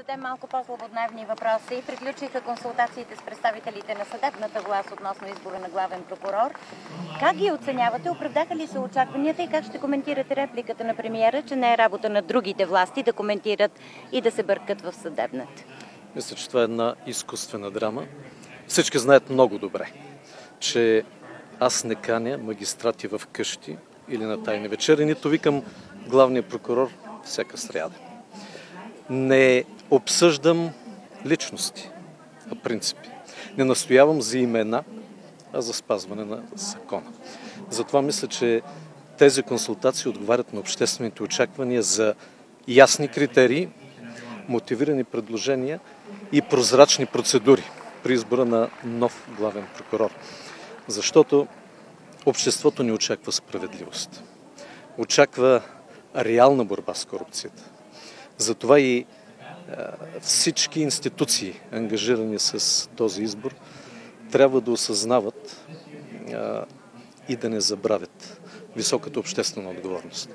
зададем малко по-злободневни въпроси. Приключиха консултациите с представителите на съдебната власт относно избора на главен прокурор. Как ги оценявате? Оправдаха ли се очакванията и как ще коментирате репликата на премиера, че не е работа на другите власти да коментират и да се бъркат в съдебната? Мисля, че това е една изкуствена драма. Всички знаят много добре, че аз не каня магистрати в къщи или на тайни вечери, нито викам главния прокурор всяка сряда. Не обсъждам личности, а принципи. Не настоявам за имена, а за спазване на закона. Затова мисля, че тези консултации отговарят на обществените очаквания за ясни критерии, мотивирани предложения и прозрачни процедури при избора на нов главен прокурор. Защото обществото ни очаква справедливост. Очаква реална борба с корупцията. Затова и всички институции, ангажирани с този избор, трябва да осъзнават и да не забравят високата обществена отговорност.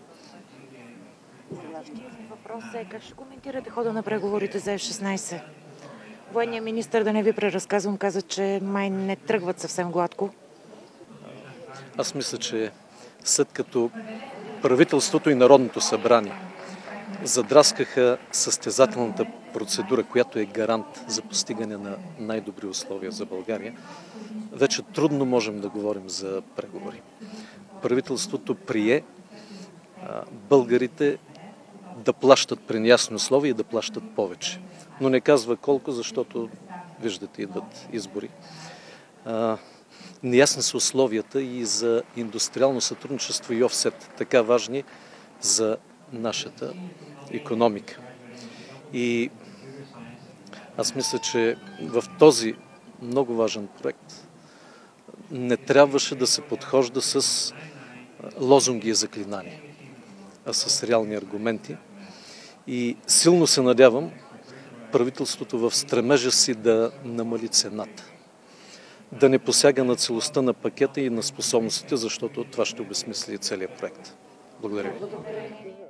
Въпросът е как ще коментирате хода на преговорите за F-16? Военният министър, да не ви преразказвам, каза, че май не тръгват съвсем гладко. Аз мисля, че след като правителството и Народното събрание задраскаха състезателната процедура, която е гарант за постигане на най-добри условия за България, вече трудно можем да говорим за преговори. Правителството прие българите да плащат при неясни условия и да плащат повече. Но не казва колко, защото, виждате, идват избори. Неясни са условията и за индустриално сътрудничество и офсет, така важни за нашата икономика. И аз мисля, че в този много важен проект не трябваше да се подхожда с лозунги и заклинания, а с реални аргументи. И силно се надявам правителството в стремежа си да намали цената, да не посяга на целостта на пакета и на способностите, защото това ще обезсмисли целият проект. Благодаря ви.